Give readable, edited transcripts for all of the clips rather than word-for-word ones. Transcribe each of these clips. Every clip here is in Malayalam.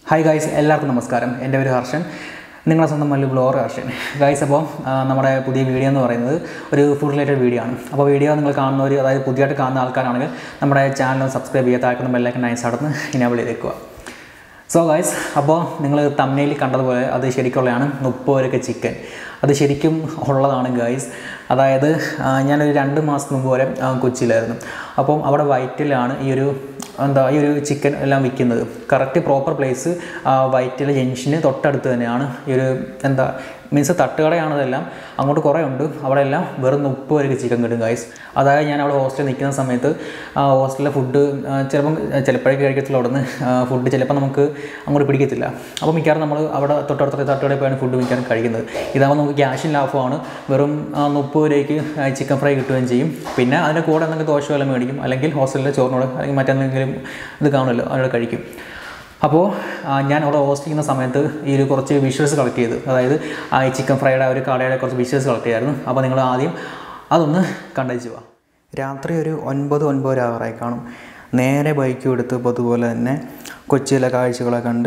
Hi guys, എല്ലാവർക്കും നമസ്കാരം. എൻ്റെ പേര് ഹർഷൻ. നിങ്ങളെ സ്വന്തം മല്ലു ബ്ലോഗർ ഹർഷൻ. ഗൈസ് അപ്പോൾ നമ്മുടെ പുതിയ വീഡിയോ എന്ന് പറയുന്നത് ഒരു ഫുഡ് റിലേറ്റഡ് വീഡിയോ ആണ്. അപ്പോൾ വീഡിയോ നിങ്ങൾ കാണുന്നവർ അതായത് പുതിയതായിട്ട് കാണുന്ന ആൾക്കാരാണെങ്കിൽ നമ്മുടെ ചാനൽ സബ്സ്ക്രൈബ് ചെയ്യുക, താഴെ ബെല്ലൈക്കൺ നൈസ് അടുത്ത് ഇനേബിൾ ചെയ്തേക്കുക. സോ ഗൈസ് അപ്പോൾ നിങ്ങൾ തംബ്നെയിലിൽ കണ്ടതുപോലെ അത് ശരിക്കുള്ളതാണ് 30 രൂപയ്ക്ക് ചിക്കൻ. അത് ശരിക്കും ഉള്ളതാണ് ഗൈസ്. അതായത് ഞാനൊരു 2 മാസം മുമ്പ് വരെ കൊച്ചിയിലായിരുന്നു. അപ്പം അവിടെ വൈറ്റിലാണ് ഈ ഒരു ചിക്കൻ എല്ലാം വിൽക്കുന്നത്. കറക്റ്റ് പ്രോപ്പർ പ്ലേസ് വൈറ്റിലെ ജംഗ്ഷന് തൊട്ടടുത്ത് തന്നെയാണ് ഈ ഒരു മീൻസ് തട്ടുകടയാണതെല്ലാം. അങ്ങോട്ട് കുറേ ഉണ്ട്. അവിടെ എല്ലാം വെറും 30 രൂപയ്ക്ക് ചിക്കൻ കിട്ടും ഗൈസ്. അതായത് ഞാൻ അവിടെ ഹോസ്റ്റലിൽ നിൽക്കുന്ന സമയത്ത് ഹോസ്റ്റലിലെ ഫുഡ് ചിലപ്പോഴേക്ക് കഴിക്കത്തില്ല. അവിടെ നിന്ന് ഫുഡ് ചിലപ്പോൾ നമുക്ക് അങ്ങോട്ട് പിടിക്കത്തില്ല. അപ്പോൾ മിക്കവാറും നമ്മൾ അവിടെ തൊട്ടടുത്ത തട്ടുകടയിൽ പോയാണ് ഫുഡ് മിക്കവാറും കഴിക്കുന്നത്. ഇതാകുമ്പോൾ നമുക്ക് ക്യാഷിന് ലാഭമാണ്. വെറും 30 രൂപയ്ക്ക് ചിക്കൻ ഫ്രൈ കിട്ടുകയും ചെയ്യും. പിന്നെ അതിൻ്റെ കൂടെ എന്തെങ്കിലും ദോശ വല്ലതും മേടിക്കും, അല്ലെങ്കിൽ ഹോസ്റ്റലിലെ ചോറിനോട് അല്ലെങ്കിൽ മറ്റെന്തെങ്കിലും ഇത് കാണുമല്ലോ അവിടെ കഴിക്കും. അപ്പോൾ ഞാൻ അവിടെ ഹോസ്റ്റ് ചെയ്യുന്ന സമയത്ത് ഈ ഒരു കുറച്ച് വിഷ്വൽസ് കളക്ട് ചെയ്ത്, അതായത് ഈ ചിക്കൻ ഫ്രൈയുടെ ഒരു കടയുടെ കുറച്ച് വിഷ്വൽസ് കളക്ട് ചെയ്യായിരുന്നു. അപ്പോൾ നിങ്ങൾ ആദ്യം അതൊന്ന് കണ്ടേച്ച് പോവാം. രാത്രി ഒരു 9 ആവാറായി കാണും. നേരെ ബൈക്കും എടുത്ത് ഇപ്പോൾ അതുപോലെ തന്നെ കൊച്ചിയിലെ കാഴ്ചകളെ കണ്ട്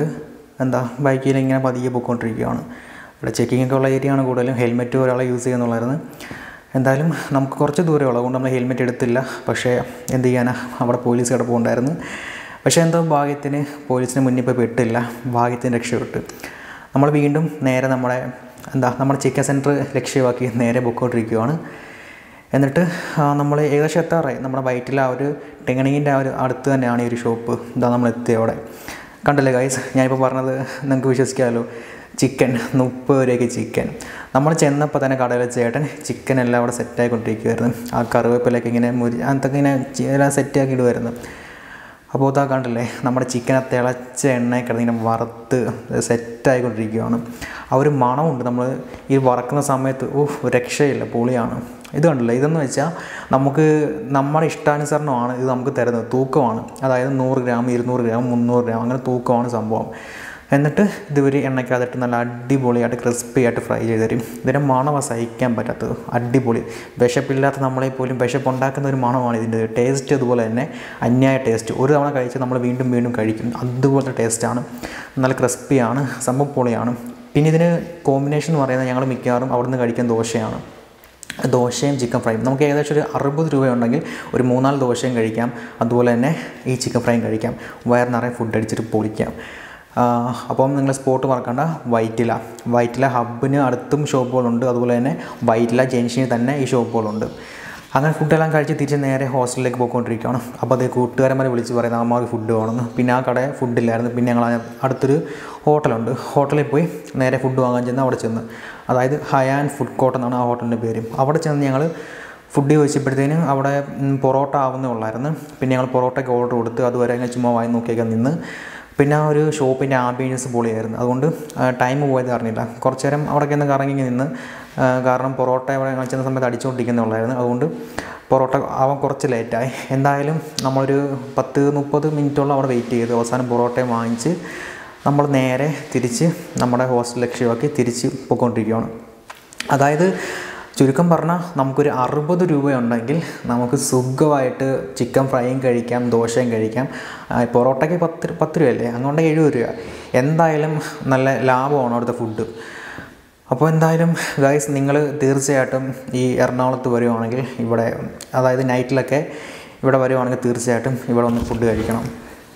ബൈക്കിൽ ഇങ്ങനെ പതിയെ പോയിക്കൊണ്ടിരിക്കുകയാണ്. ഇവിടെ ചെക്കിങ്ങൊക്കെ ഉള്ള ഏരിയ ആണ് കൂടുതലും. ഹെൽമെറ്റ് ഒരാളെ യൂസ് ചെയ്യുന്നുള്ളായിരുന്നു. എന്തായാലും നമുക്ക് കുറച്ച് ദൂരമേ ഉള്ളൂ, അതുകൊണ്ട് നമ്മൾ ഹെൽമെറ്റ് എടുത്തില്ല. പക്ഷേ എന്ത് ചെയ്യാനാ, അവിടെ പോലീസ് കിടപ്പുണ്ടായിരുന്നു. പക്ഷേ എന്തോ ഭാഗ്യത്തിന് പോലീസിന് മുന്നിൽ ഇപ്പോൾ പെട്ടില്ല, ഭാഗ്യത്തിന് രക്ഷപ്പെട്ടു. നമ്മൾ വീണ്ടും നേരെ നമ്മുടെ ചിക്കൻ സെൻറ്റർ ലക്ഷ്യമാക്കി നേരെ പൊയ്ക്കൊണ്ടിരിക്കുകയാണ്. എന്നിട്ട് നമ്മൾ ഏകദേശം എത്താറായി. നമ്മുടെ വയറ്റിൽ ആ ഒരു ടെങ്ങണിങ്ങിൻ്റെ ആ ഒരു അടുത്ത് തന്നെയാണ് ഈ ഒരു ഷോപ്പ്. നമ്മൾ എത്തിയ അവിടെ കണ്ടല്ലേ ഗൈസ്, ഞാനിപ്പോൾ പറഞ്ഞത് നിങ്ങൾക്ക് വിശ്വസിക്കാമല്ലോ. ചിക്കൻ 30 രൂപയ്ക്ക് ചിക്കൻ. നമ്മൾ ചെന്നപ്പോൾ തന്നെ കടയിലെ ചേട്ടൻ ചിക്കൻ എല്ലാം അവിടെ സെറ്റായിക്കൊണ്ടിരിക്കുമായിരുന്നു. ആ കറിവേപ്പിലൊക്കെ ഇങ്ങനെ അതൊക്കെ ഇങ്ങനെ എല്ലാം സെറ്റാക്കി ഇടുമായിരുന്നു. അപ്പോൾ ഇതാ കണ്ടില്ലേ, നമ്മുടെ ചിക്കനെ തിളച്ച എണ്ണയിൽ കിടന്നിങ്ങനെ വറുത്ത് സെറ്റായിക്കൊണ്ടിരിക്കുകയാണ്. ആ ഒരു മണമുണ്ട്. നമ്മൾ ഈ വറക്കുന്ന സമയത്ത് രക്ഷയില്ല, പൊളിയാണ്. ഇത് കണ്ടില്ലേ, ഇതെന്ന് വെച്ചാൽ നമുക്ക് നമ്മുടെ ഇഷ്ടാനുസരണമാണ് ഇത് നമുക്ക് തരുന്നത്. തൂക്കമാണ്, അതായത് 100 ഗ്രാം 200 ഗ്രാം 300 ഗ്രാം അങ്ങനെ തൂക്കമാണ് സംഭവം. എന്നിട്ട് ഇതൊരു എണ്ണയ്ക്കകത്തിട്ട് നല്ല അടിപൊളിയായിട്ട് ക്രിസ്പി ആയിട്ട് ഫ്രൈ ചെയ്ത് തരും. ഇതിൻ്റെ മണം സഹിക്കാൻ പറ്റാത്തത്, അടിപൊളി. വിശപ്പില്ലാത്ത നമ്മളെ പോലും വിശപ്പുണ്ടാക്കുന്ന ഒരു മണമാണ് ഇതിൻ്റെ ടേസ്റ്റ്. അതുപോലെ തന്നെ അന്യായ ടേസ്റ്റ്. ഒരു തവണ കഴിച്ച് നമ്മൾ വീണ്ടും വീണ്ടും കഴിക്കും, അതുപോലത്തെ ടേസ്റ്റാണ്. നല്ല ക്രിസ്പിയാണ്, സംഭവം പൊളിയാണ്. പിന്നെ ഇതിന് കോമ്പിനേഷൻ എന്ന് പറയുന്നത് ഞങ്ങൾ മിക്കവാറും അവിടെ നിന്ന് കഴിക്കുന്ന ദോശയാണ്. ദോശയും ചിക്കൻ ഫ്രൈയും. നമുക്ക് ഏകദേശം ഒരു 60 രൂപയുണ്ടെങ്കിൽ ഒരു 3-4 ദോശയും കഴിക്കാം, അതുപോലെ തന്നെ ഈ ചിക്കൻ ഫ്രൈയും കഴിക്കാം. വയർ നിറയെ ഫുഡ് അടിച്ചിട്ട് പൊളിക്കാം. അപ്പം നിങ്ങൾ സ്പോട്ട് മറക്കണ്ട, വൈറ്റില ഹബ്ബിന് അടുത്തും ഷോപ്പുകളുണ്ട്. അതുപോലെ തന്നെ വൈറ്റില ജംഗ്ഷനിൽ തന്നെ ഈ ഷോപ്പുകളുണ്ട്. അങ്ങനെ ഫുഡെല്ലാം കഴിച്ച് തിരിച്ച് നേരെ ഹോസ്റ്റലിലേക്ക് പോയിക്കൊണ്ടിരിക്കുകയാണ്. അപ്പോൾ അത് കൂട്ടുകാരന്മാരെ വിളിച്ച് പറയുന്നത് അമ്മമാർക്ക് ഫുഡ് വേണമെന്ന്. പിന്നെ ആ കടയിൽ ഫുഡില്ലായിരുന്നു. പിന്നെ ഞങ്ങൾ അടുത്തൊരു ഹോട്ടലുണ്ട്, ഹോട്ടലിൽ പോയി നേരെ ഫുഡ് വാങ്ങാൻ ചെന്ന് അവിടെ ചെന്ന്, അതായത് ഹയാൻ ഫുഡ് കോർട്ട് എന്നാണ് ആ ഹോട്ടലിൻ്റെ പേര്. അവിടെ ചെന്ന് ഞങ്ങൾ ഫുഡ് ചോദിച്ചപ്പോഴത്തേനും അവിടെ പൊറോട്ട ആവുന്നേ ഉള്ളായിരുന്നു. പിന്നെ ഞങ്ങൾ പൊറോട്ടയ്ക്ക് ഓർഡർ കൊടുത്ത് അതുവരെ അങ്ങനെ ചുമ്മാ വാങ്ങി നോക്കിയൊക്കെ നിന്ന്. പിന്നെ ആ ഒരു ഷോപ്പിൻ്റെ ആംബിയൻസ് പൊളിയായിരുന്നു. അതുകൊണ്ട് ടൈം പോയത് അറിഞ്ഞില്ല. കുറച്ച് നേരം അവിടേക്ക് ഒന്ന് കറങ്ങി നിന്ന്, കാരണം പൊറോട്ട അവിടെ ചെന്ന സമയത്ത് അടിച്ചുകൊണ്ടിരിക്കുന്നുള്ളായിരുന്നു. അതുകൊണ്ട് പൊറോട്ട ആവാൻ കുറച്ച് ലേറ്റായി. എന്തായാലും നമ്മളൊരു 10-30 മിനിറ്റോളം അവിടെ വെയിറ്റ് ചെയ്ത് അവസാനം പൊറോട്ടയും വാങ്ങിച്ച് നമ്മൾ നേരെ തിരിച്ച് നമ്മുടെ ഹോസ്റ്റൽ ലക്ഷ്യമാക്കി തിരിച്ച് പോയിക്കൊണ്ടിരിക്കുകയാണ്. അതായത് ചുരുക്കം പറഞ്ഞാൽ നമുക്കൊരു 60 രൂപയുണ്ടെങ്കിൽ നമുക്ക് സുഖമായിട്ട് ചിക്കൻ ഫ്രൈയും കഴിക്കാം, ദോശയും കഴിക്കാം. പൊറോട്ടയ്ക്ക് 10 രൂപയല്ലേ, അങ്ങോട്ട് 70 രൂപ. എന്തായാലും നല്ല ലാഭമാണ് അവിടുത്തെ ഫുഡ്. അപ്പോൾ എന്തായാലും ഗൈസ്, നിങ്ങൾ തീർച്ചയായിട്ടും ഈ എറണാകുളത്ത് വരുവാണെങ്കിൽ ഇവിടെ, അതായത് നൈറ്റിലൊക്കെ ഇവിടെ വരുവാണെങ്കിൽ തീർച്ചയായിട്ടും ഇവിടെ ഒന്ന് ഫുഡ് കഴിക്കണം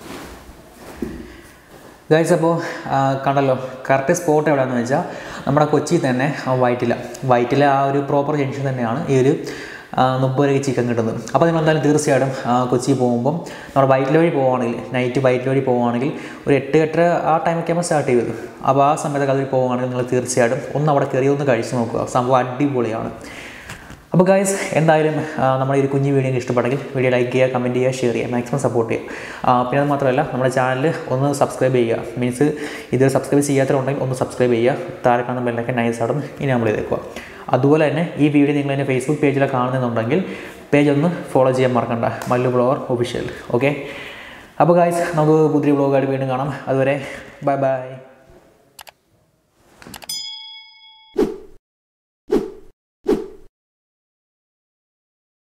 ഗൈസ്. അപ്പോൾ കണ്ടല്ലോ, കറക്റ്റ് സ്പോട്ട് എവിടെയാണെന്ന് വെച്ചാൽ നമ്മുടെ കൊച്ചി തന്നെ വൈറ്റില ആ ഒരു പ്രോപ്പർ ജംഗ്ഷൻ തന്നെയാണ് ഈ ഒരു 30 രൂപയ്ക്ക് ചിക്കൻ കിട്ടുന്നത്. അപ്പോൾ നിങ്ങൾ എന്തായാലും തീർച്ചയായിട്ടും കൊച്ചി പോകുമ്പം നമ്മുടെ വൈറ്റില വഴി പോവുകയാണെങ്കിൽ, നൈറ്റ് വൈറ്റില വഴി പോവുകയാണെങ്കിൽ ഒരു 8-8 ആ ടൈമൊക്കെ ആകുമ്പോൾ സ്റ്റാർട്ട് ചെയ്തത്. അപ്പോൾ ആ സമയത്തൊക്കെ അതിൽ പോവുകയാണെങ്കിൽ നിങ്ങൾ തീർച്ചയായിട്ടും ഒന്ന് അവിടെ കയറി ഒന്ന് കഴിച്ച് നോക്കുക. സംഭവം അടിപൊളിയാണ്. അപ്പോൾ ഗൈസ്, എന്തായാലും നമ്മുടെ ഈ ഒരു കുഞ്ഞു വീഡിയോ ഇഷ്ടപ്പെട്ടെങ്കിൽ വീഡിയോ ലൈക്ക് ചെയ്യുക, കമൻറ്റ് ചെയ്യുക, ഷെയർ ചെയ്യുക, മാക്സിമം സപ്പോർട്ട് ചെയ്യുക. പിന്നെ അത് മാത്രമല്ല, നമ്മുടെ ചാനൽ ഒന്ന് സബ്സ്ക്രൈബ് ചെയ്യുക. മീൻസ് ഇത് സബ്സ്ക്രൈബ് ചെയ്യാത്തവരുണ്ടെങ്കിൽ ഒന്ന് സബ്സ്ക്രൈബ് ചെയ്യുക. താഴെ കാണുന്ന ബെല്ലൊക്കെ നൈസ് അവിടെ ഇനി നമ്മൾ ചെയ്തേക്കുക. അതുപോലെ തന്നെ ഈ വീഡിയോ നിങ്ങൾ എൻ്റെ ഫേസ്ബുക്ക് പേജിലൊക്കെ കാണുന്നുണ്ടെങ്കിൽ പേജ് ഒന്ന് ഫോളോ ചെയ്യാൻ മറക്കണ്ട, മല്ലു ബ്ലോഗർ ഒഫീഷ്യൽ. ഓക്കെ, അപ്പോൾ ഗൈസ്, നമുക്ക് പുതിയ ബ്ലോഗായിട്ട് വീണ്ടും കാണാം. അതുവരെ ബൈ ബൈ.